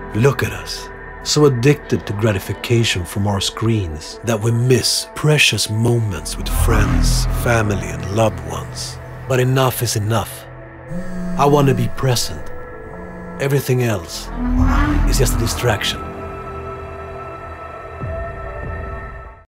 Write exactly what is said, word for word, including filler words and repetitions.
Look at us, so addicted to gratification from our screens that we miss precious moments with friends, family, and loved ones. But enough is enough. I want to be present. Everything else is just a distraction.